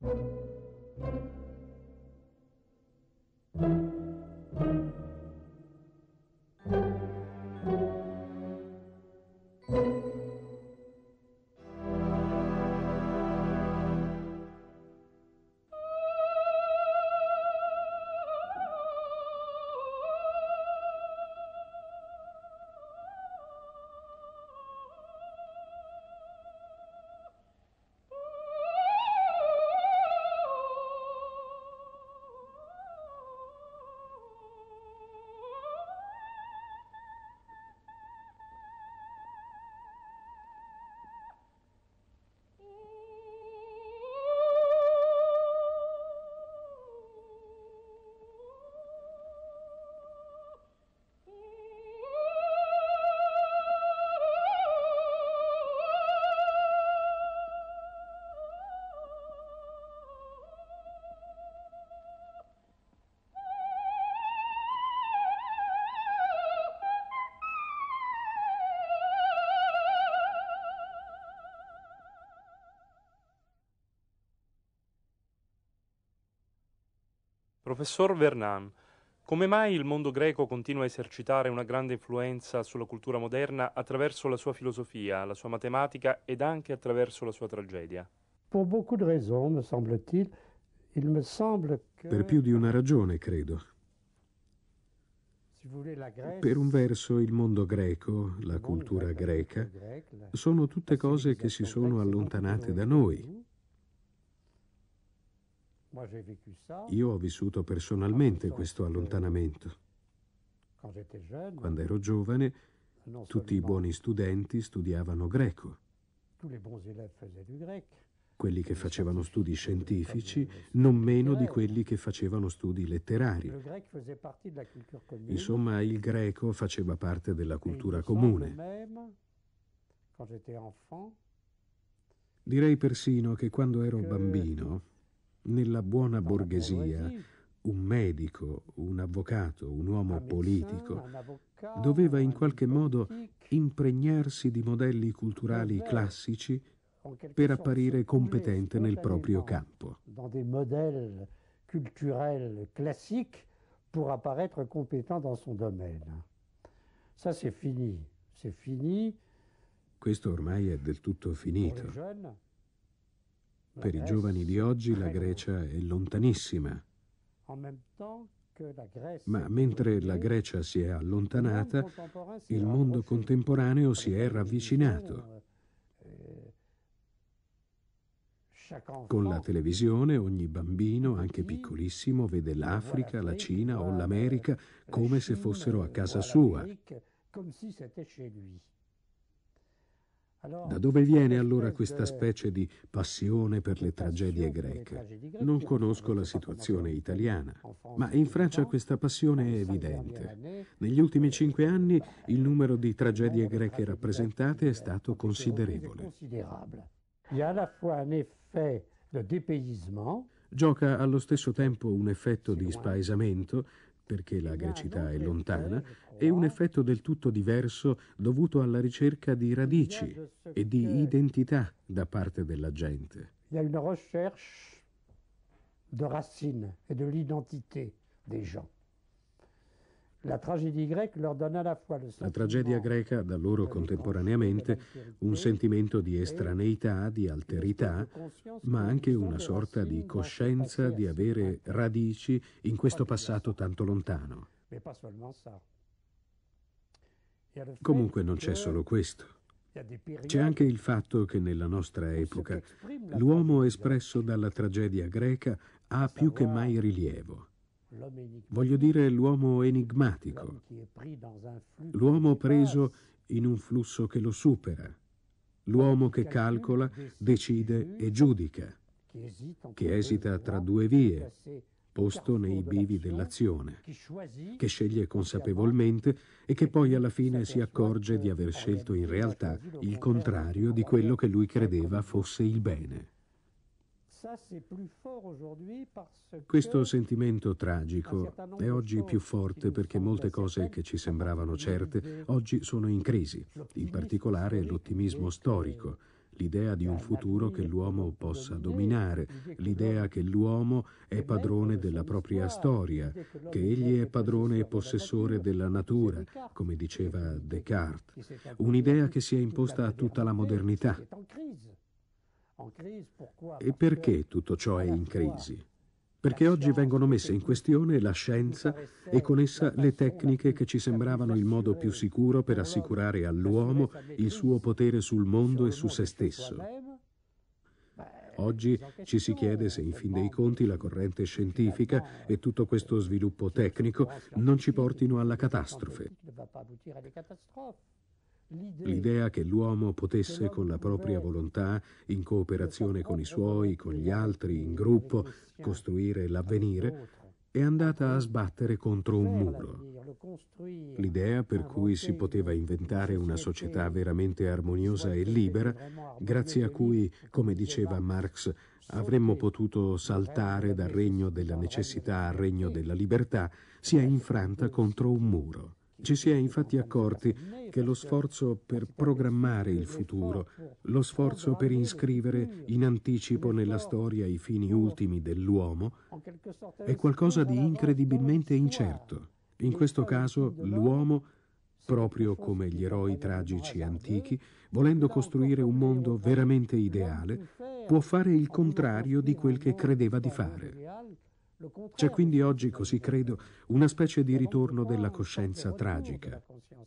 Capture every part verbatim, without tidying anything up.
Professor Vernam, come mai il mondo greco continua a esercitare una grande influenza sulla cultura moderna attraverso la sua filosofia, la sua matematica ed anche attraverso la sua tragedia? Per beaucoup de raisons, me semble-t-il, il me semble que... Per più di una ragione, credo. Per un verso il mondo greco, la cultura greca, sono tutte cose che si sono allontanate da noi. Io ho vissuto personalmente questo allontanamento. Quando ero giovane, tutti i buoni studenti studiavano greco. Quelli che facevano studi scientifici, non meno di quelli che facevano studi letterari. Insomma, il greco faceva parte della cultura comune. Direi persino che quando ero bambino, nella buona borghesia, un medico, un avvocato, un uomo politico doveva in qualche modo impregnarsi di modelli culturali classici per apparire competente nel proprio campo. Dans des modèles culturels classiques pour apparaître compétent dans son domaine. Ça c'est fini, c'est fini. Questo ormai è del tutto finito. Per i giovani di oggi la Grecia è lontanissima. Ma mentre la Grecia si è allontanata, il mondo contemporaneo si è ravvicinato. Con la televisione ogni bambino, anche piccolissimo, vede l'Africa, la Cina o l'America come se fossero a casa sua. Da dove viene allora questa specie di passione per le tragedie greche? Non conosco la situazione italiana, ma in Francia questa passione è evidente. Negli ultimi cinque anni il numero di tragedie greche rappresentate è stato considerevole. Gioca allo stesso tempo un effetto di spaesamento, perché la grecità è lontana, e un effetto del tutto diverso dovuto alla ricerca di radici e di identità da parte della gente. Il y a une recherche de racines et de l'identité des gens. La tragedia greca leur donne à la fois le La tragedia greca dà loro contemporaneamente un sentimento di estraneità, di alterità, ma anche una sorta di coscienza di avere radici in questo passato tanto lontano. Comunque non c'è solo questo. C'è anche il fatto che nella nostra epoca l'uomo espresso dalla tragedia greca ha più che mai rilievo. Voglio dire l'uomo enigmatico, l'uomo preso in un flusso che lo supera, l'uomo che calcola, decide e giudica, che esita tra due vie, posto nei bivi dell'azione, che sceglie consapevolmente e che poi alla fine si accorge di aver scelto in realtà il contrario di quello che lui credeva fosse il bene. Questo sentimento tragico è oggi più forte perché molte cose che ci sembravano certe oggi sono in crisi, in particolare l'ottimismo storico, l'idea di un futuro che l'uomo possa dominare, l'idea che l'uomo è padrone della propria storia, che egli è padrone e possessore della natura, come diceva Descartes, un'idea che si è imposta a tutta la modernità. E perché tutto ciò è in crisi? Perché oggi vengono messe in questione la scienza e con essa le tecniche che ci sembravano il modo più sicuro per assicurare all'uomo il suo potere sul mondo e su se stesso. Oggi ci si chiede se in fin dei conti la corrente scientifica e tutto questo sviluppo tecnico non ci portino alla catastrofe. L'idea che l'uomo potesse con la propria volontà, in cooperazione con i suoi, con gli altri, in gruppo, costruire l'avvenire, è andata a sbattere contro un muro. L'idea per cui si poteva inventare una società veramente armoniosa e libera, grazie a cui, come diceva Marx, avremmo potuto saltare dal regno della necessità al regno della libertà, si è infranta contro un muro. Ci si è infatti accorti che lo sforzo per programmare il futuro, lo sforzo per iscrivere in anticipo nella storia i fini ultimi dell'uomo, è qualcosa di incredibilmente incerto. In questo caso l'uomo, proprio come gli eroi tragici antichi, volendo costruire un mondo veramente ideale, può fare il contrario di quel che credeva di fare. C'è quindi oggi, così credo, una specie di ritorno della coscienza tragica.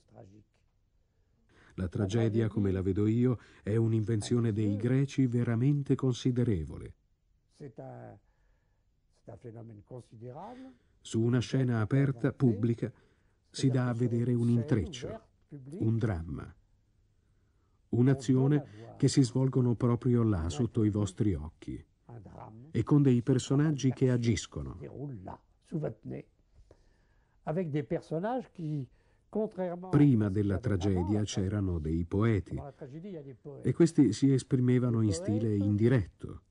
La tragedia, come la vedo io, è un'invenzione dei greci veramente considerevole. Su una scena aperta, pubblica, si dà a vedere un intreccio, un dramma, un'azione che si svolgono proprio là, sotto i vostri occhi, e con dei personaggi che agiscono. Prima della tragedia c'erano dei poeti, e questi si esprimevano in stile indiretto.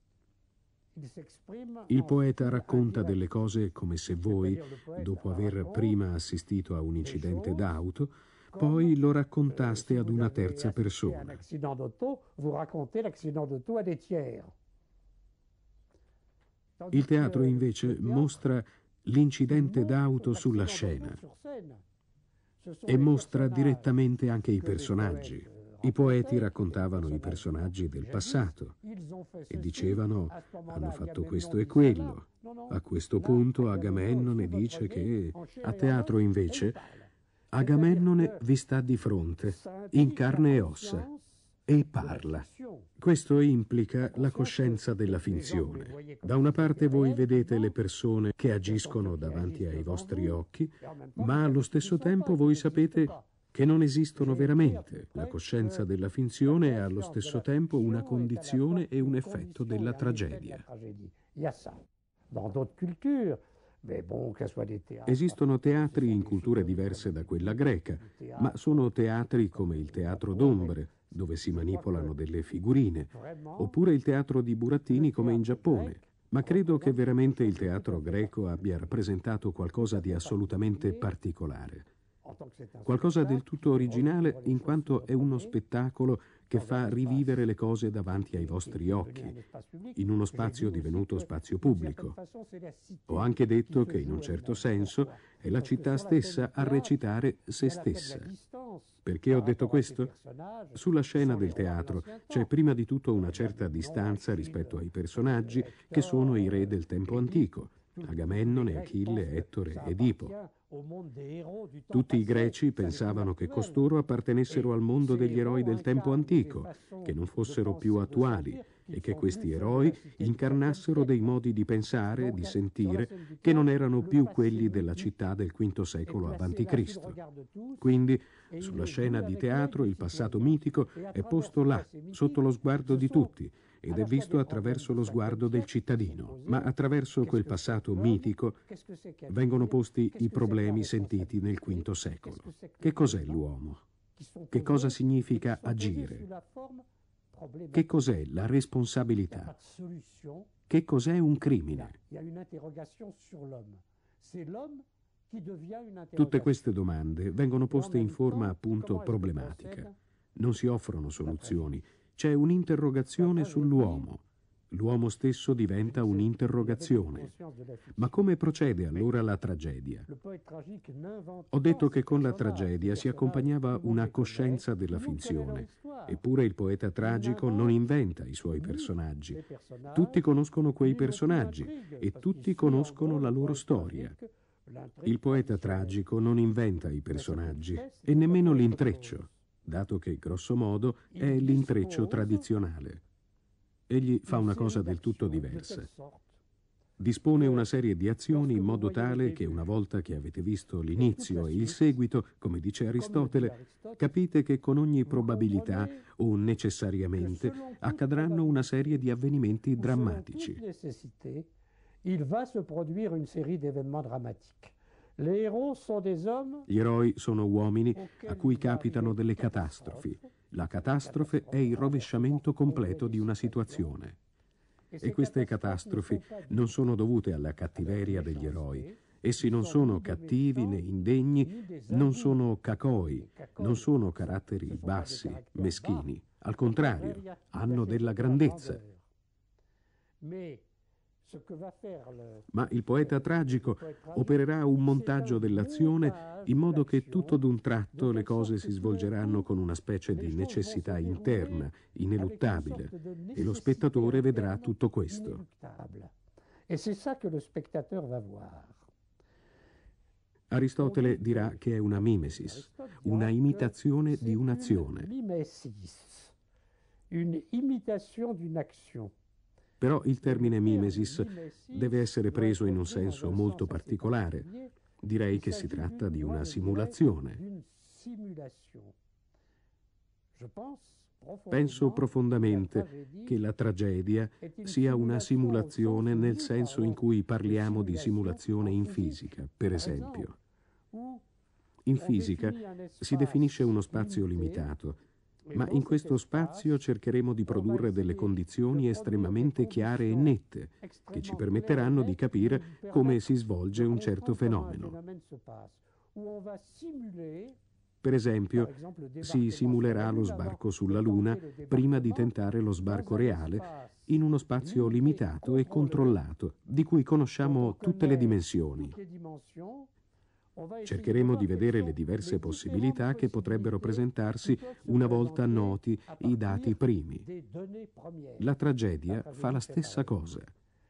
Il poeta racconta delle cose come se voi, dopo aver prima assistito a un incidente d'auto, poi lo raccontaste ad una terza persona. Il teatro invece mostra l'incidente d'auto sulla scena e mostra direttamente anche i personaggi. I poeti raccontavano i personaggi del passato e dicevano: hanno fatto questo e quello. A questo punto Agamennone dice che... A teatro invece Agamennone vi sta di fronte, in carne e ossa, e parla. Questo implica la coscienza della finzione. Da una parte voi vedete le persone che agiscono davanti ai vostri occhi, ma allo stesso tempo voi sapete che non esistono veramente. La coscienza della finzione è allo stesso tempo una condizione e un effetto della tragedia. Esistono teatri in culture diverse da quella greca, ma sono teatri come il teatro d'ombre, dove si manipolano delle figurine, oppure il teatro di burattini come in Giappone. Ma credo che veramente il teatro greco abbia rappresentato qualcosa di assolutamente particolare. Qualcosa del tutto originale, in quanto è uno spettacolo che fa rivivere le cose davanti ai vostri occhi, in uno spazio divenuto spazio pubblico. Ho anche detto che in un certo senso è la città stessa a recitare se stessa. Perché ho detto questo? Sulla scena del teatro c'è prima di tutto una certa distanza rispetto ai personaggi che sono i re del tempo antico: Agamennone, Achille, Ettore, Edipo. Tutti i greci pensavano che costoro appartenessero al mondo degli eroi del tempo antico, che non fossero più attuali, e che questi eroi incarnassero dei modi di pensare, di sentire, che non erano più quelli della città del quinto secolo avanti Cristo. Quindi, sulla scena di teatro, il passato mitico è posto là, sotto lo sguardo di tutti, ed è visto attraverso lo sguardo del cittadino. Ma attraverso quel passato mitico vengono posti i problemi sentiti nel quinto secolo. Che cos'è l'uomo? Che cosa significa agire? Che cos'è la responsabilità? Che cos'è un crimine? Tutte queste domande vengono poste in forma appunto problematica. Non si offrono soluzioni, C'è un'interrogazione sull'uomo. L'uomo stesso diventa un'interrogazione. Ma come procede allora la tragedia? Ho detto che con la tragedia si accompagnava una coscienza della finzione. Eppure il poeta tragico non inventa i suoi personaggi. Tutti conoscono quei personaggi e tutti conoscono la loro storia. Il poeta tragico non inventa i personaggi e nemmeno l'intreccio, dato che, grosso modo, è l'intreccio tradizionale. Egli fa una cosa del tutto diversa. Dispone una serie di azioni in modo tale che una volta che avete visto l'inizio e il seguito, come dice Aristotele, capite che con ogni probabilità o necessariamente accadranno una serie di avvenimenti drammatici. Il va se produire une série d'événements dramatiques. Gli eroi sono uomini a cui capitano delle catastrofi. La catastrofe è il rovesciamento completo di una situazione. E queste catastrofi non sono dovute alla cattiveria degli eroi. Essi non sono cattivi né indegni, non sono cacoi, non sono caratteri bassi, meschini. Al contrario, hanno della grandezza. Ma il poeta tragico opererà un montaggio dell'azione in modo che tutto d'un tratto le cose si svolgeranno con una specie di necessità interna, ineluttabile, e lo spettatore vedrà tutto questo. E c'est ça que le spectateur va voir. Aristotele dirà che è una mimesis, una imitazione di un'azione. Mimesis, une imitation d'une action. Però il termine mimesis deve essere preso in un senso molto particolare. Direi che si tratta di una simulazione. Penso profondamente che la tragedia sia una simulazione nel senso in cui parliamo di simulazione in fisica, per esempio. In fisica si definisce uno spazio limitato, ma in questo spazio cercheremo di produrre delle condizioni estremamente chiare e nette, che ci permetteranno di capire come si svolge un certo fenomeno. Per esempio, si simulerà lo sbarco sulla Luna prima di tentare lo sbarco reale in uno spazio limitato e controllato, di cui conosciamo tutte le dimensioni. Cercheremo di vedere le diverse possibilità che potrebbero presentarsi una volta noti i dati primi. La tragedia fa la stessa cosa.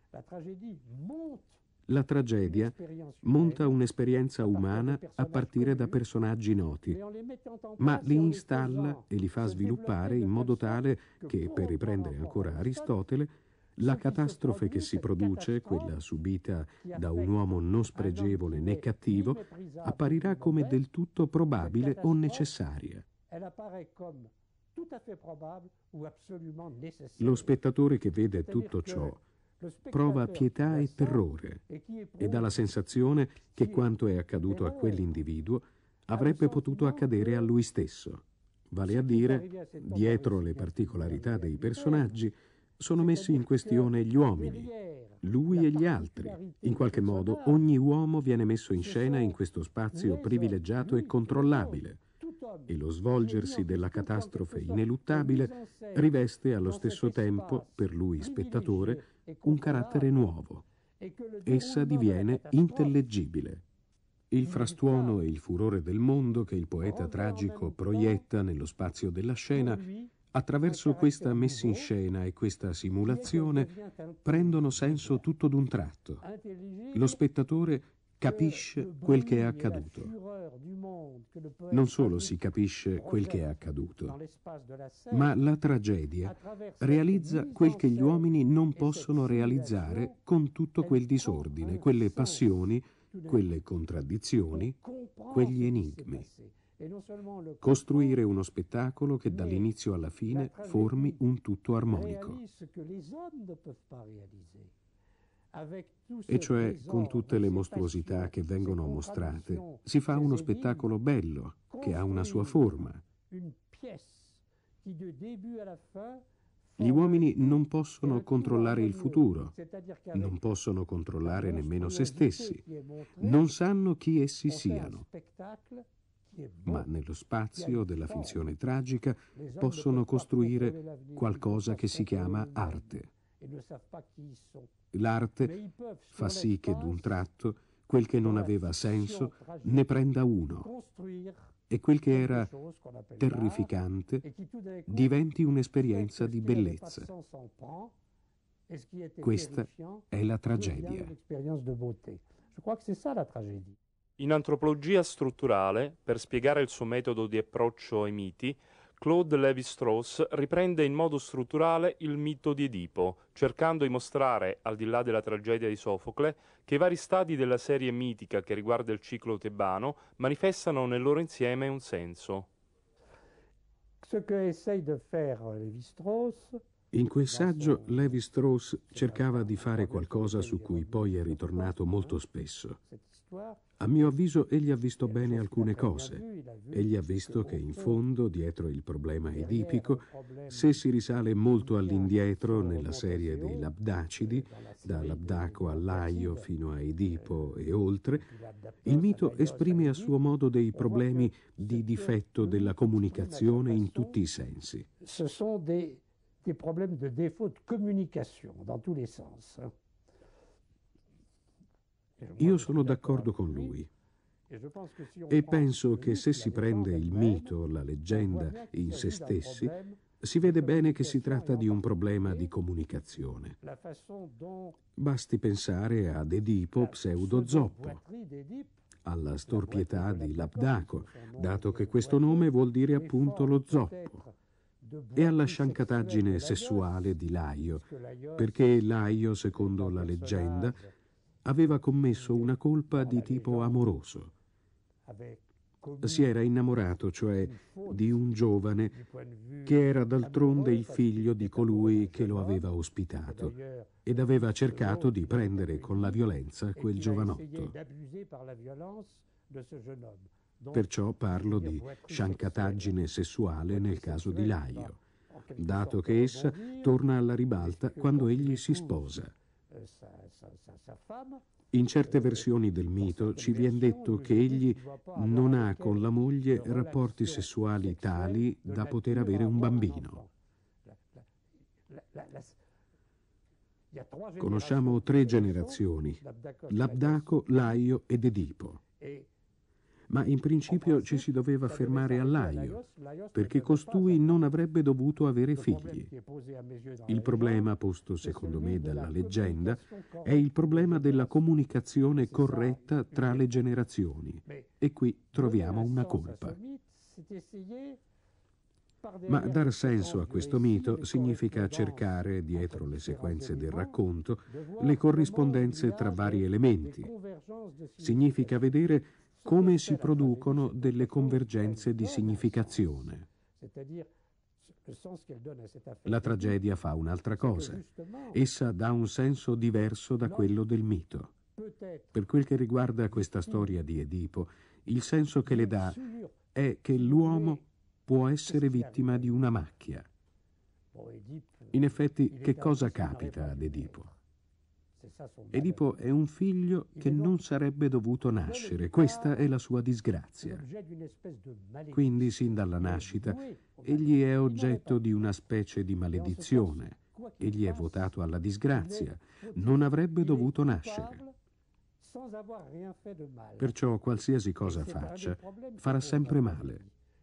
La tragedia monta un'esperienza umana a partire da personaggi noti, ma li installa e li fa sviluppare in modo tale che, per riprendere ancora Aristotele, la catastrofe che si produce, quella subita da un uomo non spregevole né cattivo, apparirà come del tutto probabile o necessaria. Lo spettatore che vede tutto ciò prova pietà e terrore e dà la sensazione che quanto è accaduto a quell'individuo avrebbe potuto accadere a lui stesso. Vale a dire, dietro le particolarità dei personaggi, sono messi in questione gli uomini, lui e gli altri. In qualche modo ogni uomo viene messo in scena in questo spazio privilegiato e controllabile, e lo svolgersi della catastrofe ineluttabile riveste allo stesso tempo, per lui spettatore, un carattere nuovo. Essa diviene intellegibile. Il frastuono e il furore del mondo che il poeta tragico proietta nello spazio della scena, attraverso questa messa in scena e questa simulazione, prendono senso tutto d'un tratto. Lo spettatore capisce quel che è accaduto. Non solo si capisce quel che è accaduto, ma la tragedia realizza quel che gli uomini non possono realizzare con tutto quel disordine, quelle passioni, quelle contraddizioni, quegli enigmi. Costruire uno spettacolo che dall'inizio alla fine formi un tutto armonico. E cioè, con tutte le mostruosità che vengono mostrate, si fa uno spettacolo bello, che ha una sua forma. Gli uomini non possono controllare il futuro, non possono controllare nemmeno se stessi, non sanno chi essi siano. ma nello spazio della finzione tragica possono costruire qualcosa che si chiama arte. L'arte fa sì che d'un tratto quel che non aveva senso ne prenda uno e quel che era terrificante diventi un'esperienza di bellezza. Questa è la tragedia. In antropologia strutturale, per spiegare il suo metodo di approccio ai miti, Claude Lévi-Strauss riprende in modo strutturale il mito di Edipo, cercando di mostrare, al di là della tragedia di Sofocle, che i vari stadi della serie mitica che riguarda il ciclo tebano manifestano nel loro insieme un senso. In quel saggio Lévi-Strauss cercava di fare qualcosa su cui poi è ritornato molto spesso. A mio avviso egli ha visto bene alcune cose. Egli ha visto che in fondo, dietro il problema edipico, se si risale molto all'indietro nella serie dei Labdacidi, da Labdaco a Laio fino a Edipo e oltre, il mito esprime a suo modo dei problemi di difetto della comunicazione in tutti i sensi. Ce sont des, des problèmes de défaut de communication dans tous les sens. Io sono d'accordo con lui e penso che se si prende il mito, la leggenda in se stessi, si vede bene che si tratta di un problema di comunicazione. Basti pensare ad Edipo pseudo Zoppo, alla storpietà di Labdaco, dato che questo nome vuol dire appunto lo zoppo, e alla sciancataggine sessuale di Laio, perché Laio, secondo la leggenda, aveva commesso una colpa di tipo amoroso. Si era innamorato, cioè, di un giovane che era d'altronde il figlio di colui che lo aveva ospitato ed aveva cercato di prendere con la violenza quel giovanotto. Perciò parlo di sciancataggine sessuale nel caso di Laio, dato che essa torna alla ribalta quando egli si sposa. In certe versioni del mito ci viene detto che egli non ha con la moglie rapporti sessuali tali da poter avere un bambino. Conosciamo tre generazioni: Labdaco, Laio ed Edipo. Ma in principio ci si doveva fermare a Laio, perché costui non avrebbe dovuto avere figli. Il problema posto, secondo me, dalla leggenda è il problema della comunicazione corretta tra le generazioni. E qui troviamo una colpa. Ma dar senso a questo mito significa cercare, dietro le sequenze del racconto, le corrispondenze tra vari elementi. Significa vedere come si producono delle convergenze di significazione. La tragedia fa un'altra cosa. Essa dà un senso diverso da quello del mito. Per quel che riguarda questa storia di Edipo, il senso che le dà è che l'uomo può essere vittima di una macchia. In effetti, che cosa capita ad Edipo? Edipo è un figlio che non sarebbe dovuto nascere, questa è la sua disgrazia. Quindi, sin dalla nascita, egli è oggetto di una specie di maledizione, egli è votato alla disgrazia, non avrebbe dovuto nascere. Perciò qualsiasi cosa faccia, farà sempre male.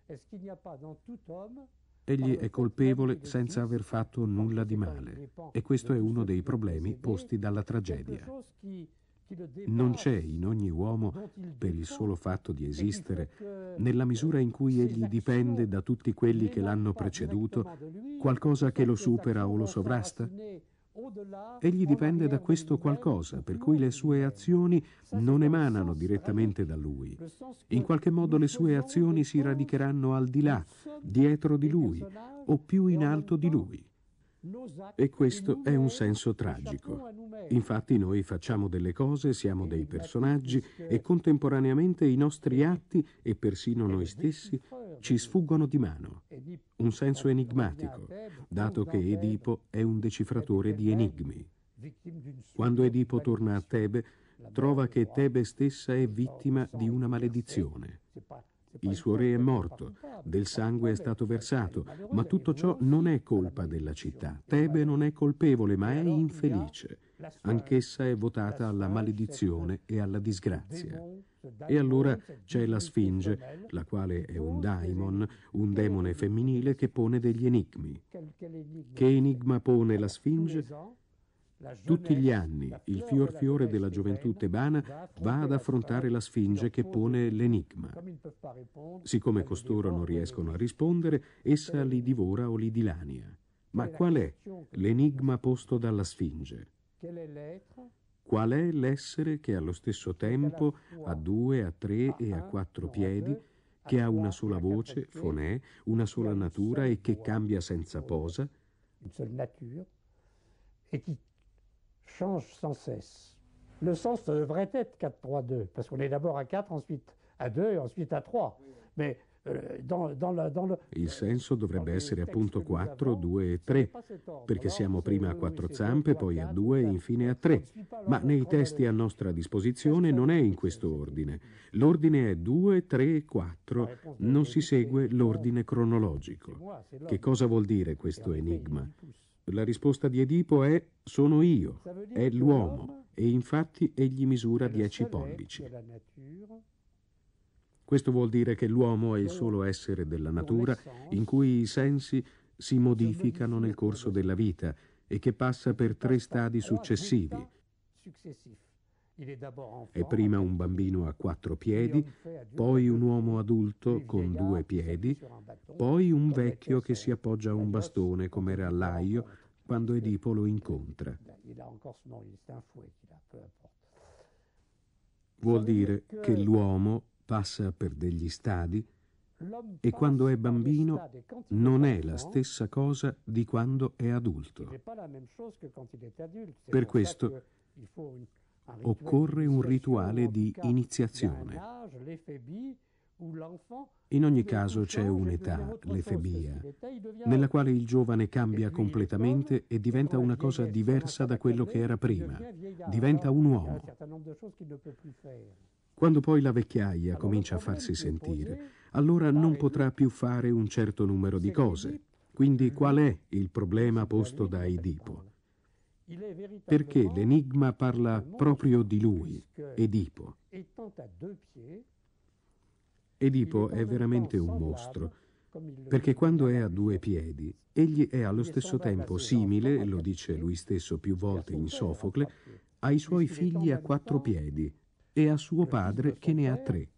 Egli è colpevole senza aver fatto nulla di male, e questo è uno dei problemi posti dalla tragedia. Non c'è in ogni uomo, per il solo fatto di esistere, nella misura in cui egli dipende da tutti quelli che l'hanno preceduto, qualcosa che lo supera o lo sovrasta? Egli dipende da questo qualcosa, per cui le sue azioni non emanano direttamente da lui. In qualche modo le sue azioni si radicheranno al di là, dietro di lui, o più in alto di lui. E questo è un senso tragico. Infatti noi facciamo delle cose, siamo dei personaggi e contemporaneamente i nostri atti e persino noi stessi ci sfuggono di mano. Un senso enigmatico, dato che Edipo è un decifratore di enigmi. Quando Edipo torna a Tebe, trova che Tebe stessa è vittima di una maledizione. il suo re è morto, del sangue è stato versato, ma tutto ciò non è colpa della città. Tebe non è colpevole, ma è infelice. Anch'essa è votata alla maledizione e alla disgrazia. E allora c'è la Sfinge, la quale è un daimon, un demone femminile che pone degli enigmi. Che enigma pone la Sfinge? Tutti gli anni il fior fiore della gioventù tebana va ad affrontare la Sfinge che pone l'enigma. Siccome costoro non riescono a rispondere, essa li divora o li dilania. Ma qual è l'enigma posto dalla Sfinge? Qual è l'essere che allo stesso tempo ha due, a tre e a quattro piedi, che ha una sola voce, fonè, una sola natura e che cambia senza posa? Et qui change sans cesse. Le sens devrait être quatre trois deux, parce qu'on est d'abord à quatre, ensuite à deux et ensuite à trois. Mais euh, dans, dans la, dans le... Il senso dovrebbe essere appunto quattro, due e tre, perché siamo prima a quattro zampe, poi a due e infine a tre. Ma nei testi a nostra disposizione non è in questo ordine. L'ordine è due, tre e quattro, non si segue l'ordine cronologico. Che cosa vuol dire questo enigma? La risposta di Edipo è sono io, è l'uomo, e infatti egli misura dieci pollici. Questo vuol dire che l'uomo è il solo essere della natura in cui i sensi si modificano nel corso della vita e che passa per tre stadi successivi. È prima un bambino a quattro piedi, poi un uomo adulto con due piedi, poi un vecchio che si appoggia a un bastone come era Laio quando Edipo lo incontra. Vuol dire che l'uomo passa per degli stadi e quando è bambino non è la stessa cosa di quando è adulto. Per questo occorre un rituale di iniziazione. In ogni caso c'è un'età, l'efebia, nella quale il giovane cambia completamente e diventa una cosa diversa da quello che era prima. Diventa un uomo. Quando poi la vecchiaia comincia a farsi sentire, allora non potrà più fare un certo numero di cose. Quindi qual è il problema posto da Edipo? Perché l'enigma parla proprio di lui, Edipo. Edipo è veramente un mostro, perché quando è a due piedi, egli è allo stesso tempo simile, lo dice lui stesso più volte in Sofocle, ai suoi figli a quattro piedi e a suo padre che ne ha tre.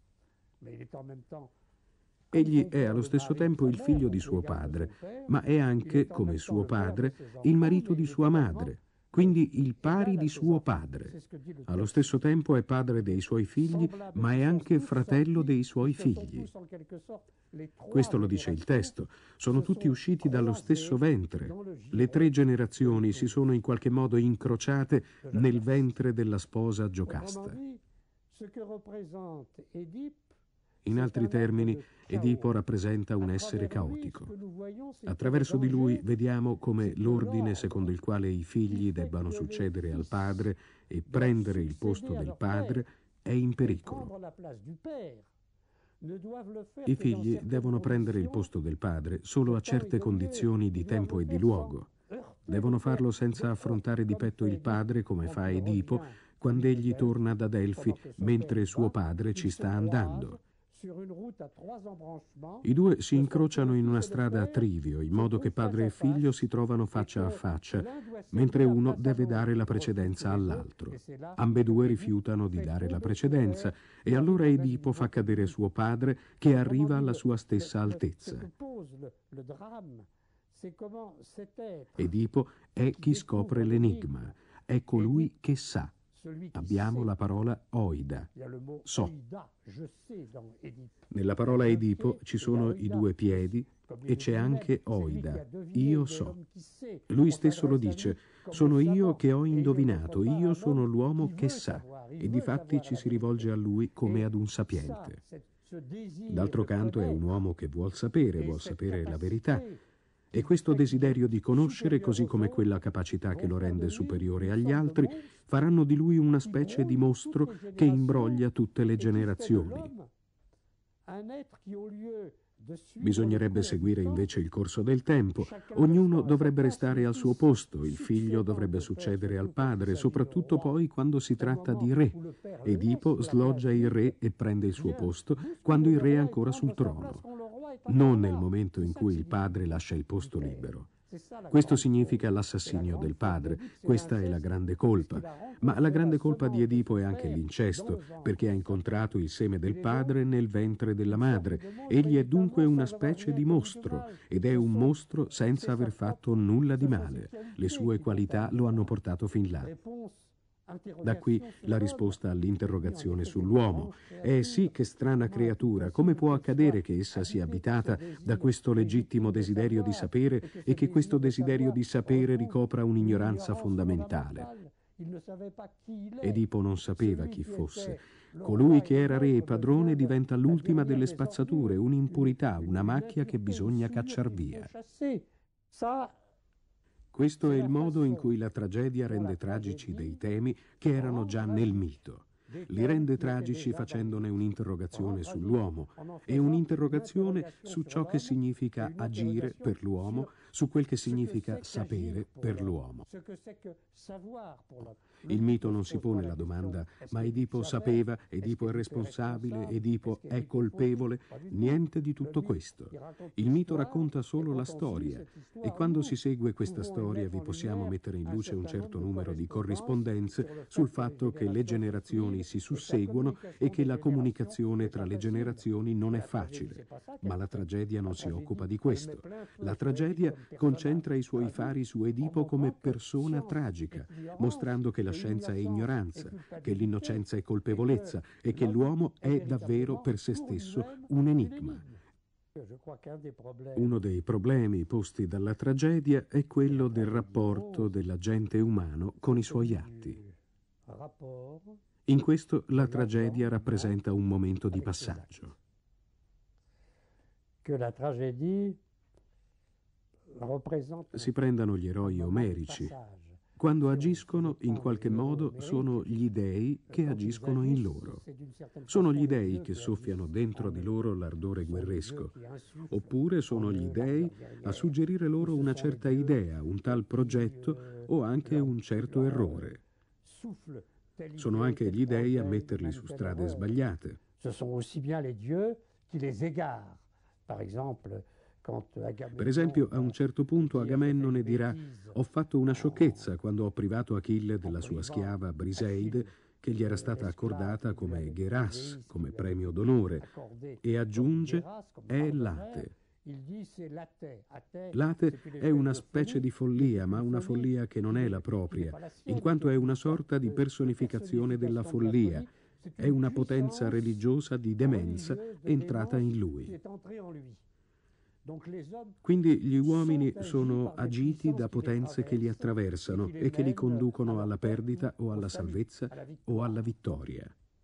Egli è allo stesso tempo il figlio di suo padre, ma è anche, come suo padre, il marito di sua madre, quindi il pari di suo padre. Allo stesso tempo è padre dei suoi figli, ma è anche fratello dei suoi figli. Questo lo dice il testo. Sono tutti usciti dallo stesso ventre. Le tre generazioni si sono in qualche modo incrociate nel ventre della sposa Giocasta. In altri termini, Edipo rappresenta un essere caotico. Attraverso di lui vediamo come l'ordine secondo il quale i figli debbano succedere al padre e prendere il posto del padre è in pericolo. I figli devono prendere il posto del padre solo a certe condizioni di tempo e di luogo. Devono farlo senza affrontare di petto il padre come fa Edipo quando egli torna da Delfi mentre suo padre ci sta andando. I due si incrociano in una strada a trivio, in modo che padre e figlio si trovano faccia a faccia, mentre uno deve dare la precedenza all'altro. Ambedue rifiutano di dare la precedenza, e allora Edipo fa cadere suo padre, che arriva alla sua stessa altezza. Edipo è chi scopre l'enigma, è colui che sa. Abbiamo la parola oida, so. Nella parola Edipo ci sono i due piedi e c'è anche oida, io so. Lui stesso lo dice, sono io che ho indovinato, io sono l'uomo che sa, e difatti ci si rivolge a lui come ad un sapiente. D'altro canto è un uomo che vuol sapere, vuol sapere la verità. E questo desiderio di conoscere, così come quella capacità che lo rende superiore agli altri, faranno di lui una specie di mostro che imbroglia tutte le generazioni. Bisognerebbe seguire invece il corso del tempo. Ognuno dovrebbe restare al suo posto, il figlio dovrebbe succedere al padre, soprattutto poi quando si tratta di re. Edipo sloggia il re e prende il suo posto quando il re è ancora sul trono, non nel momento in cui il padre lascia il posto libero. Questo significa l'assassinio del padre. Questa è la grande colpa. Ma la grande colpa di Edipo è anche l'incesto, perché ha incontrato il seme del padre nel ventre della madre. Egli è dunque una specie di mostro, ed è un mostro senza aver fatto nulla di male. Le sue qualità lo hanno portato fin là. Da qui la risposta all'interrogazione sull'uomo. Eh sì, che strana creatura, come può accadere che essa sia abitata da questo legittimo desiderio di sapere e che questo desiderio di sapere ricopra un'ignoranza fondamentale? Edipo non sapeva chi fosse. Colui che era re e padrone diventa l'ultima delle spazzature, un'impurità, una macchia che bisogna cacciar via. Questo è il modo in cui la tragedia rende tragici dei temi che erano già nel mito. Li rende tragici facendone un'interrogazione sull'uomo e un'interrogazione su ciò che significa agire per l'uomo, su quel che significa sapere per l'uomo. Il mito non si pone la domanda: ma Edipo sapeva, Edipo è responsabile, Edipo è colpevole? Niente di tutto questo. Il mito racconta solo la storia, e quando si segue questa storia vi possiamo mettere in luce un certo numero di corrispondenze sul fatto che le generazioni si susseguono e che la comunicazione tra le generazioni non è facile. Ma la tragedia non si occupa di questo. La tragedia concentra i suoi fari su Edipo come persona tragica, mostrando che la scienza è ignoranza, che l'innocenza è colpevolezza e che l'uomo è davvero per se stesso un enigma. Uno dei problemi posti dalla tragedia è quello del rapporto dell'agente umano con i suoi atti. In questo la tragedia rappresenta un momento di passaggio. Si prendano gli eroi omerici. Quando agiscono, in qualche modo, sono gli dei che agiscono in loro. Sono gli dei che soffiano dentro di loro l'ardore guerresco. Oppure sono gli dei a suggerire loro una certa idea, un tal progetto o anche un certo errore. Sono anche gli dei a metterli su strade sbagliate. Ce sont aussi bien les dieux qui les égarent. Par exemple, Per esempio, a un certo punto Agamennone dirà: «Ho fatto una sciocchezza quando ho privato Achille della sua schiava Briseide, che gli era stata accordata come Geras, come premio d'onore», e aggiunge: «È Late». Late è una specie di follia, ma una follia che non è la propria, in quanto è una sorta di personificazione della follia. È una potenza religiosa di demenza entrata in lui. Quindi gli uomini sono agiti da potenze che li attraversano e che li conducono alla perdita o alla salvezza o alla vittoria.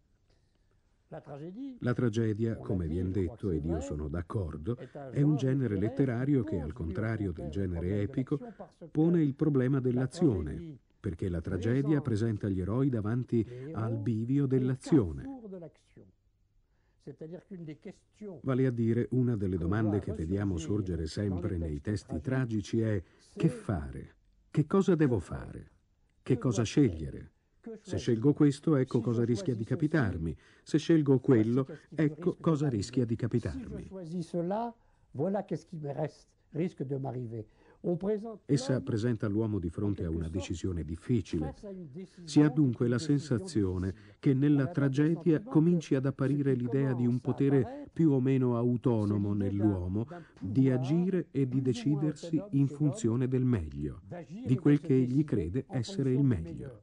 La tragedia, come viene detto, ed io sono d'accordo, è un genere letterario che, al contrario del genere epico, pone il problema dell'azione, perché la tragedia presenta gli eroi davanti al bivio dell'azione. Vale a dire, una delle domande che vediamo sorgere sempre nei testi tragici è: che fare? Che cosa devo fare? Che cosa scegliere? Se scelgo questo, ecco cosa rischia di capitarmi. Se scelgo quello, ecco cosa rischia di capitarmi. Essa presenta l'uomo di fronte a una decisione difficile. Si ha dunque la sensazione che nella tragedia cominci ad apparire l'idea di un potere più o meno autonomo nell'uomo, di agire e di decidersi in funzione del meglio, di quel che egli crede essere il meglio.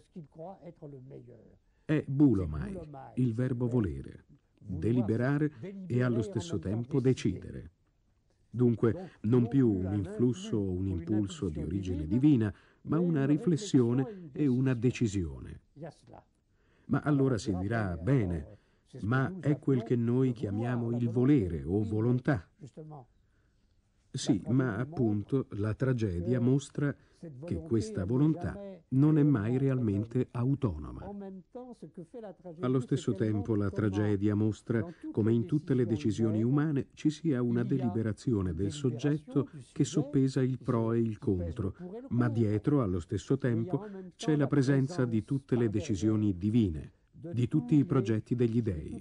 È bulomai, il verbo volere, deliberare e allo stesso tempo decidere. Dunque, non più un influsso o un impulso di origine divina, ma una riflessione e una decisione. Ma allora si dirà: bene, ma è quel che noi chiamiamo il volere o volontà. Sì, ma appunto la tragedia mostra che questa volontà non è mai realmente autonoma. Allo stesso tempo la tragedia mostra come in tutte le decisioni umane ci sia una deliberazione del soggetto che soppesa il pro e il contro, ma dietro, allo stesso tempo, c'è la presenza di tutte le decisioni divine, di tutti i progetti degli dei.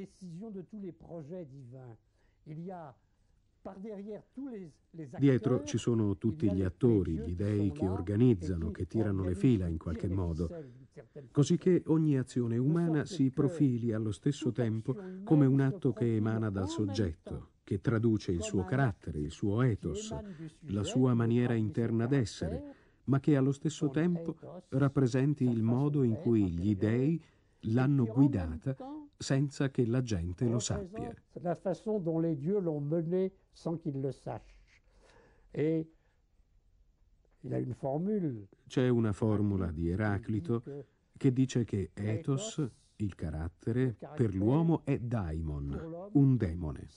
Dietro ci sono tutti gli attori, gli dei che organizzano, che tirano le fila in qualche modo, così che ogni azione umana si profili allo stesso tempo come un atto che emana dal soggetto, che traduce il suo carattere, il suo ethos, la sua maniera interna d'essere, ma che allo stesso tempo rappresenti il modo in cui gli dei l'hanno guidata senza che la gente lo sappia. La façon dont les dieux l'ont menée sans qu'ils le sachent. Et il y a une formule. C'è una formula di Eraclito che dice che ethos, il carattere, per l'uomo è daimon, un demone.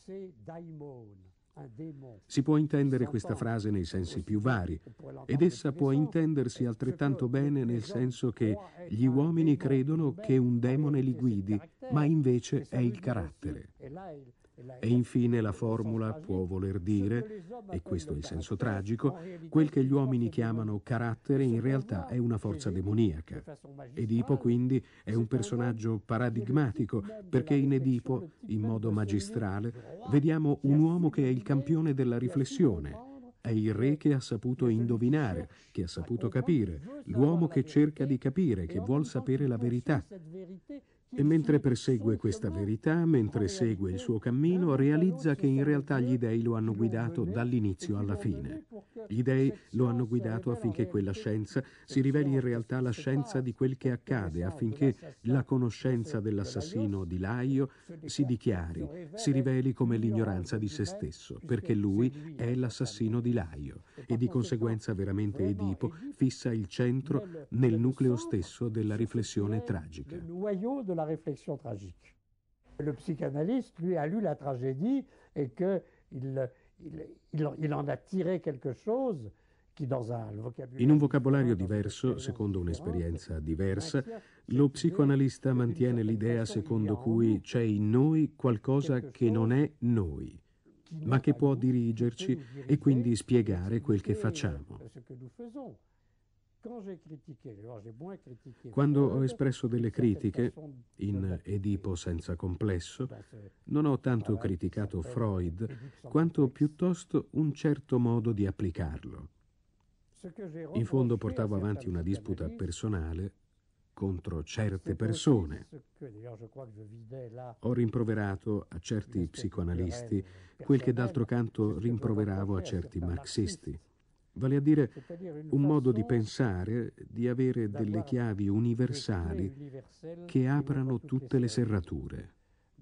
Si può intendere questa frase nei sensi più vari, ed essa può intendersi altrettanto bene nel senso che gli uomini credono che un demone li guidi, ma invece è il carattere. E infine la formula può voler dire, e questo è il senso tragico, quel che gli uomini chiamano carattere in realtà è una forza demoniaca. Edipo quindi è un personaggio paradigmatico, perché in Edipo, in modo magistrale, vediamo un uomo che è il campione della riflessione, è il re che ha saputo indovinare, che ha saputo capire, l'uomo che cerca di capire, che vuol sapere la verità. E mentre persegue questa verità, mentre segue il suo cammino, realizza che in realtà gli dei lo hanno guidato dall'inizio alla fine. Gli dei lo hanno guidato affinché quella scienza si riveli in realtà la scienza di quel che accade, affinché la conoscenza dell'assassino di Laio si dichiari, si riveli come l'ignoranza di se stesso, perché lui è l'assassino di Laio e di conseguenza veramente Edipo fissa il centro nel nucleo stesso della riflessione tragica. La réflexion tragique. Le psychanalyste, lui, a lu la tragédie et qu'il il, il, il en a tiré quelque chose qui, dans un vocabulaire... In un vocabolario diverso, secondo un'esperienza diversa, lo psicoanalista mantiene l'idea secondo cui c'è in noi qualcosa che non è noi, ma che può dirigerci e quindi spiegare quel che facciamo. Quando ho espresso delle critiche, in Edipo senza complesso, non ho tanto criticato Freud, quanto piuttosto un certo modo di applicarlo. In fondo portavo avanti una disputa personale contro certe persone. Ho rimproverato a certi psicoanalisti quel che d'altro canto rimproveravo a certi marxisti. Vale a dire un modo di pensare, di avere delle chiavi universali che aprano tutte le serrature.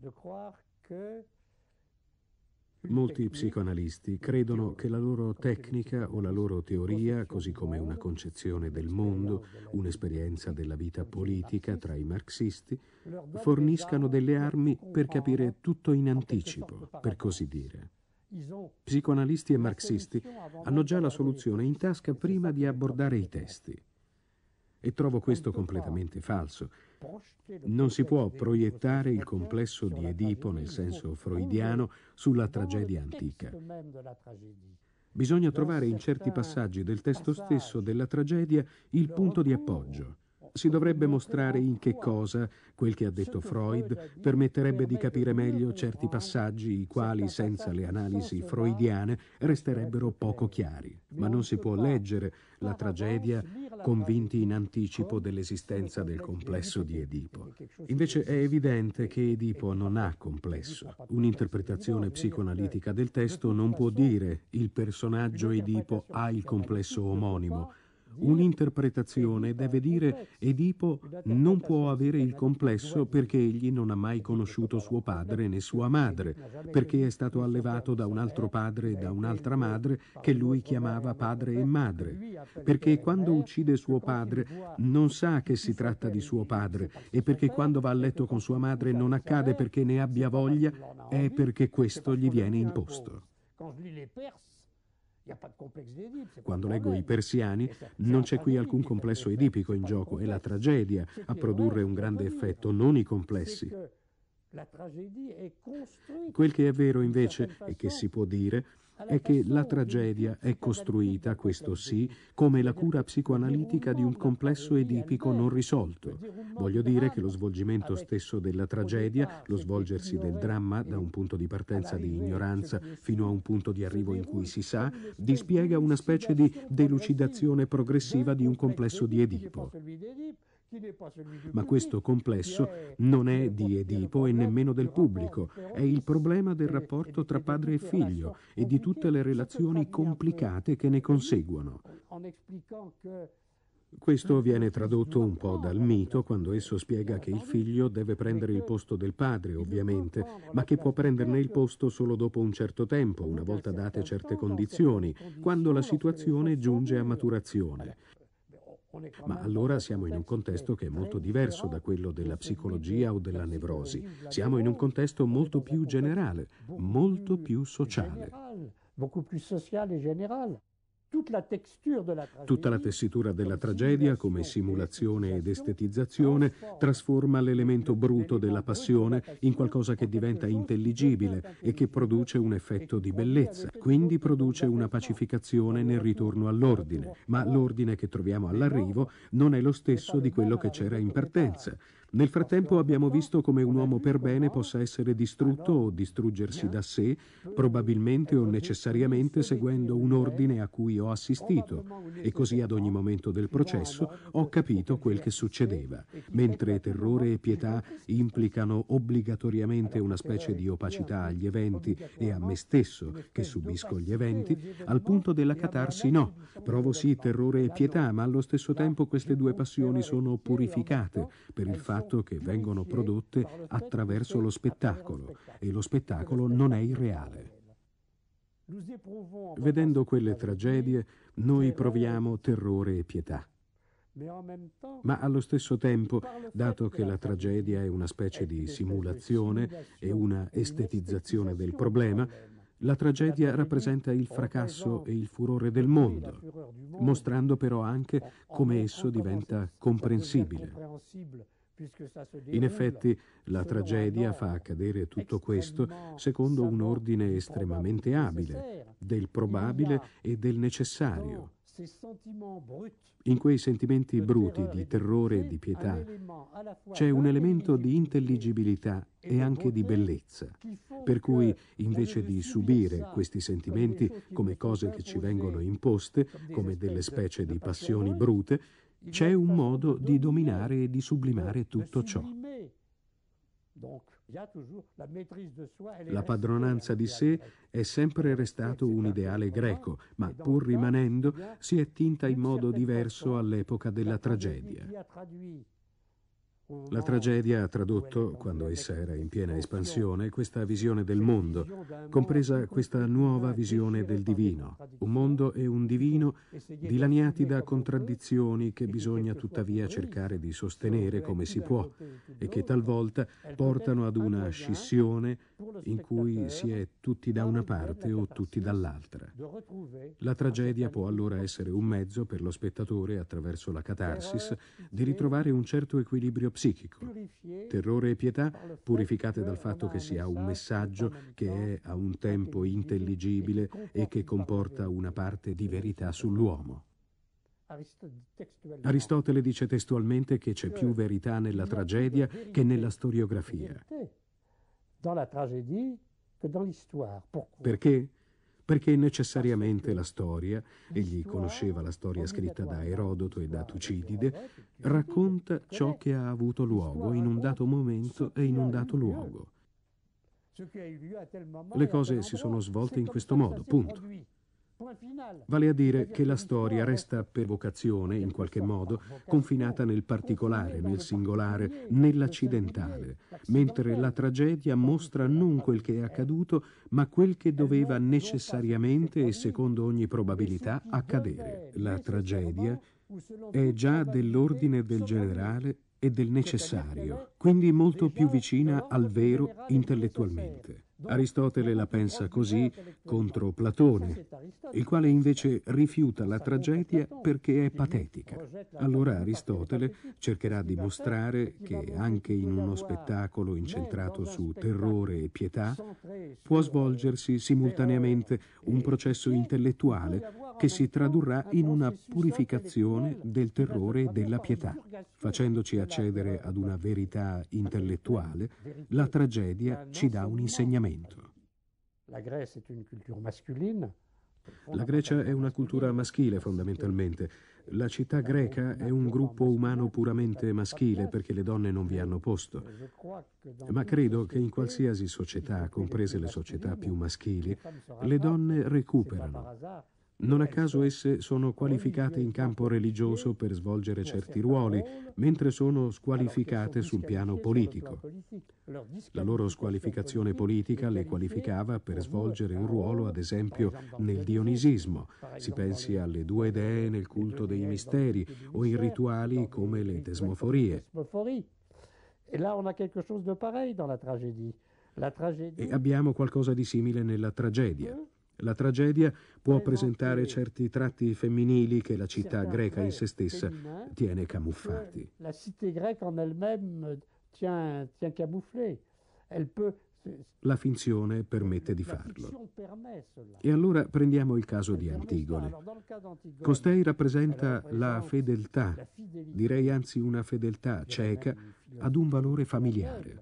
Molti psicoanalisti credono che la loro tecnica o la loro teoria, così come una concezione del mondo, un'esperienza della vita politica tra i marxisti, forniscano delle armi per capire tutto in anticipo, per così dire. Psicoanalisti e marxisti hanno già la soluzione in tasca prima di abbordare i testi. E trovo questo completamente falso. Non si può proiettare il complesso di Edipo, nel senso freudiano, sulla tragedia antica. Bisogna trovare in certi passaggi del testo stesso della tragedia il punto di appoggio. Si dovrebbe mostrare in che cosa quel che ha detto Freud permetterebbe di capire meglio certi passaggi i quali, senza le analisi freudiane, resterebbero poco chiari. Ma non si può leggere la tragedia convinti in anticipo dell'esistenza del complesso di Edipo. Invece è evidente che Edipo non ha complesso. Un'interpretazione psicoanalitica del testo non può dire il personaggio Edipo ha il complesso omonimo. Un'interpretazione deve dire Edipo non può avere il complesso perché egli non ha mai conosciuto suo padre né sua madre, perché è stato allevato da un altro padre e da un'altra madre che lui chiamava padre e madre, perché quando uccide suo padre non sa che si tratta di suo padre e perché quando va a letto con sua madre non accade perché ne abbia voglia, è perché questo gli viene imposto. Quando leggo i Persiani, non c'è qui alcun complesso edipico in gioco, è la tragedia a produrre un grande effetto, non i complessi. Quel che è vero invece, e che si può dire, è che la tragedia è costruita, questo sì, come la cura psicoanalitica di un complesso edipico non risolto. Voglio dire che lo svolgimento stesso della tragedia, lo svolgersi del dramma da un punto di partenza di ignoranza fino a un punto di arrivo in cui si sa, dispiega una specie di delucidazione progressiva di un complesso di Edipo. Ma questo complesso non è di Edipo e nemmeno del pubblico, è il problema del rapporto tra padre e figlio e di tutte le relazioni complicate che ne conseguono. Questo viene tradotto un po' dal mito quando esso spiega che il figlio deve prendere il posto del padre, ovviamente, ma che può prenderne il posto solo dopo un certo tempo, una volta date certe condizioni, quando la situazione giunge a maturazione. Ma allora siamo in un contesto che è molto diverso da quello della psicologia o della nevrosi. Siamo in un contesto molto più generale, molto più sociale. Tutta la tessitura della tragedia, come simulazione ed estetizzazione, trasforma l'elemento bruto della passione in qualcosa che diventa intelligibile e che produce un effetto di bellezza. Quindi produce una pacificazione nel ritorno all'ordine. Ma l'ordine che troviamo all'arrivo non è lo stesso di quello che c'era in partenza. Nel frattempo abbiamo visto come un uomo per bene possa essere distrutto o distruggersi da sé, probabilmente o necessariamente seguendo un ordine a cui ho assistito, e così ad ogni momento del processo ho capito quel che succedeva. Mentre terrore e pietà implicano obbligatoriamente una specie di opacità agli eventi e a me stesso che subisco gli eventi, al punto della catarsi no. Provo sì terrore e pietà, ma allo stesso tempo queste due passioni sono purificate per il fatto che vengono prodotte attraverso lo spettacolo, e lo spettacolo non è irreale. Vedendo quelle tragedie, noi proviamo terrore e pietà. Ma allo stesso tempo, dato che la tragedia è una specie di simulazione e una estetizzazione del problema, la tragedia rappresenta il fracasso e il furore del mondo, mostrando però anche come esso diventa comprensibile. In effetti, la tragedia fa accadere tutto questo secondo un ordine estremamente abile, del probabile e del necessario. In quei sentimenti bruti di terrore e di pietà c'è un elemento di intelligibilità e anche di bellezza, per cui invece di subire questi sentimenti come cose che ci vengono imposte, come delle specie di passioni brute, c'è un modo di dominare e di sublimare tutto ciò. La padronanza di sé è sempre restato un ideale greco, ma pur rimanendo si è tinta in modo diverso all'epoca della tragedia. La tragedia ha tradotto, quando essa era in piena espansione, questa visione del mondo, compresa questa nuova visione del divino. Un mondo e un divino dilaniati da contraddizioni che bisogna tuttavia cercare di sostenere come si può e che talvolta portano ad una scissione in cui si è tutti da una parte o tutti dall'altra. La tragedia può allora essere un mezzo per lo spettatore, attraverso la catarsis, di ritrovare un certo equilibrio psichico. Terrore e pietà, purificate dal fatto che si ha un messaggio che è a un tempo intelligibile e che comporta una parte di verità sull'uomo. Aristotele dice testualmente che c'è più verità nella tragedia che nella storiografia. Perché? Perché necessariamente la storia, egli conosceva la storia scritta da Erodoto e da Tucidide, racconta ciò che ha avuto luogo in un dato momento e in un dato luogo. Le cose si sono svolte in questo modo, punto. Vale a dire che la storia resta per vocazione, in qualche modo, confinata nel particolare, nel singolare, nell'accidentale, mentre la tragedia mostra non quel che è accaduto, ma quel che doveva necessariamente e secondo ogni probabilità accadere. La tragedia è già dell'ordine del generale e del necessario, quindi molto più vicina al vero intellettualmente. Aristotele la pensa così contro Platone, il quale invece rifiuta la tragedia perché è patetica. Allora Aristotele cercherà di mostrare che anche in uno spettacolo incentrato su terrore e pietà può svolgersi simultaneamente un processo intellettuale che si tradurrà in una purificazione del terrore e della pietà. Facendoci accedere ad una verità intellettuale, la tragedia ci dà un insegnamento. La Grecia è una cultura mascolina. La Grecia è una cultura maschile fondamentalmente. La città greca è un gruppo umano puramente maschile perché le donne non vi hanno posto. Ma credo che in qualsiasi società, comprese le società più maschili, le donne recuperano. Non a caso esse sono qualificate in campo religioso per svolgere certi ruoli, mentre sono squalificate sul piano politico. La loro squalificazione politica le qualificava per svolgere un ruolo, ad esempio, nel dionisismo. Si pensi alle due dee nel culto dei misteri o in rituali come le tesmoforie. E là on a quelque chose de pareil dans la tragédie. La tragédie... E abbiamo qualcosa di simile nella tragedia. La tragedia può presentare certi tratti femminili che la città greca in se stessa tiene camuffati. La città greca en elle-même tient, tient camouflée. Elle peut... La finzione permette di farlo. E allora prendiamo il caso di Antigone. Costei rappresenta la fedeltà, direi anzi una fedeltà cieca, ad un valore familiare.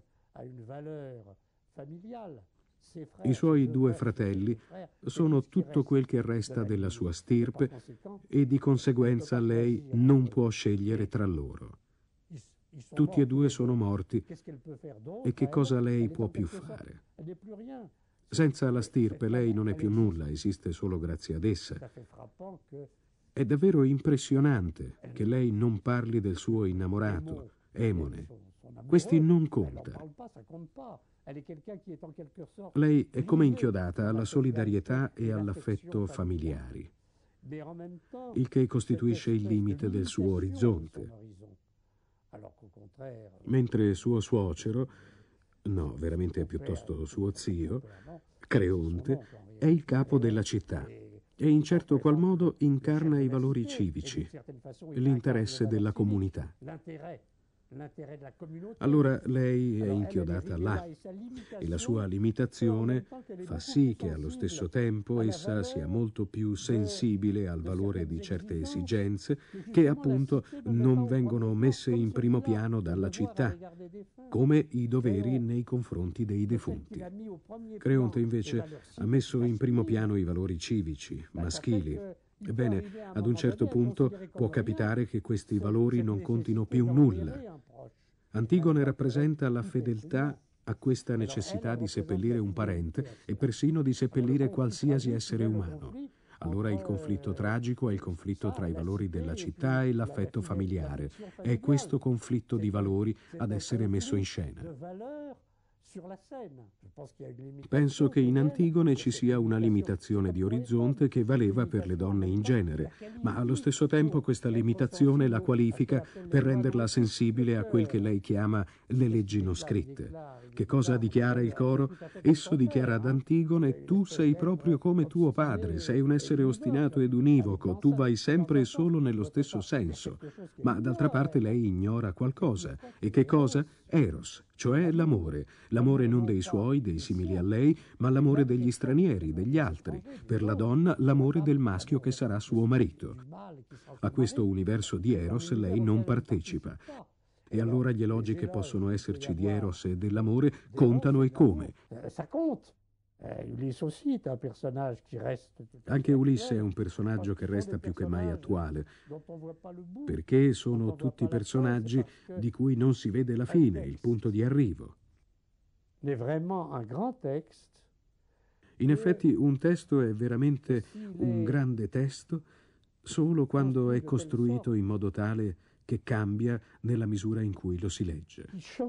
I suoi due fratelli sono tutto quel che resta della sua stirpe e di conseguenza lei non può scegliere tra loro. Tutti e due sono morti e che cosa lei può più fare? Senza la stirpe lei non è più nulla, esiste solo grazie ad essa. È davvero impressionante che lei non parli del suo innamorato, Emone. Questi non conta. Lei è come inchiodata alla solidarietà e all'affetto familiari, il che costituisce il limite del suo orizzonte. Mentre suo suocero, no, veramente piuttosto suo zio, Creonte, è il capo della città e in certo qual modo incarna i valori civici, l'interesse della comunità. Allora lei è inchiodata là e la sua limitazione fa sì che allo stesso tempo essa sia molto più sensibile al valore di certe esigenze che appunto non vengono messe in primo piano dalla città, come i doveri nei confronti dei defunti. Creonte invece ha messo in primo piano i valori civici, maschili. Ebbene, ad un certo punto può capitare che questi valori non contino più nulla. Antigone rappresenta la fedeltà a questa necessità di seppellire un parente e persino di seppellire qualsiasi essere umano. Allora il conflitto tragico è il conflitto tra i valori della città e l'affetto familiare. È questo conflitto di valori ad essere messo in scena. Penso che in Antigone ci sia una limitazione di orizzonte che valeva per le donne in genere, ma allo stesso tempo questa limitazione la qualifica per renderla sensibile a quel che lei chiama le leggi non scritte. Che cosa dichiara il coro? Esso dichiara ad Antigone: tu sei proprio come tuo padre, sei un essere ostinato ed univoco, tu vai sempre e solo nello stesso senso. Ma d'altra parte lei ignora qualcosa. E che cosa? Eros, cioè l'amore. L'amore non dei suoi, dei simili a lei, ma l'amore degli stranieri, degli altri. Per la donna, l'amore del maschio che sarà suo marito. A questo universo di Eros lei non partecipa. E allora gli elogi che possono esserci di Eros e dell'amore contano e come? Anche Ulisse è un personaggio che resta più che mai attuale, perché sono tutti personaggi di cui non si vede la fine, il punto di arrivo. In effetti un testo è veramente un grande testo solo quando è costruito in modo tale che cambia nella misura in cui lo si legge.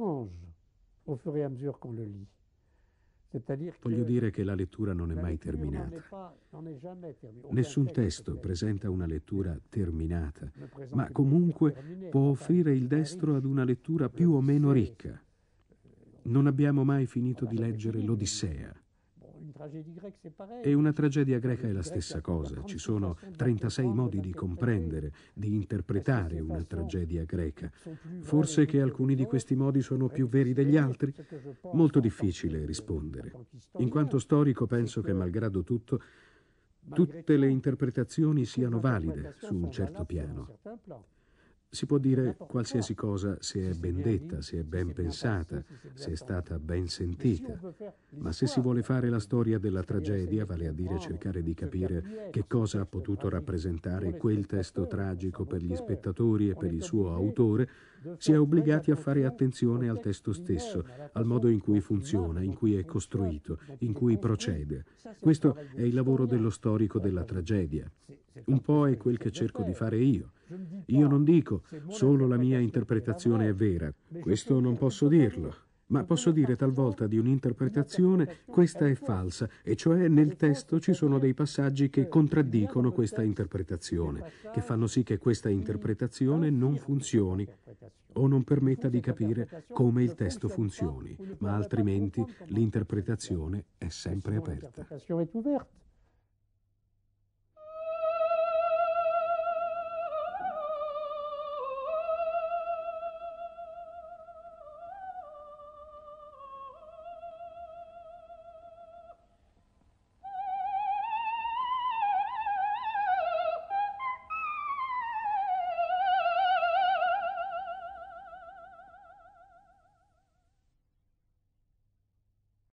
Voglio dire che la lettura non è mai terminata. Nessun testo presenta una lettura terminata, ma comunque può offrire il destro ad una lettura più o meno ricca. Non abbiamo mai finito di leggere l'Odissea. E una tragedia greca è la stessa cosa. Ci sono trentasei modi di comprendere, di interpretare una tragedia greca. Forse che alcuni di questi modi sono più veri degli altri? Molto difficile rispondere. In quanto storico penso che, malgrado tutto, tutte le interpretazioni siano valide su un certo piano. Si può dire qualsiasi cosa se è ben detta, se è ben pensata, se è stata ben sentita, ma se si vuole fare la storia della tragedia, vale a dire cercare di capire che cosa ha potuto rappresentare quel testo tragico per gli spettatori e per il suo autore, si è obbligati a fare attenzione al testo stesso, al modo in cui funziona, in cui è costruito, in cui procede. Questo è il lavoro dello storico della tragedia. Un po' è quel che cerco di fare io. Io non dico solo la mia interpretazione è vera, questo non posso dirlo, ma posso dire talvolta di un'interpretazione questa è falsa, e cioè nel testo ci sono dei passaggi che contraddicono questa interpretazione, che fanno sì che questa interpretazione non funzioni o non permetta di capire come il testo funzioni, ma altrimenti l'interpretazione è sempre aperta.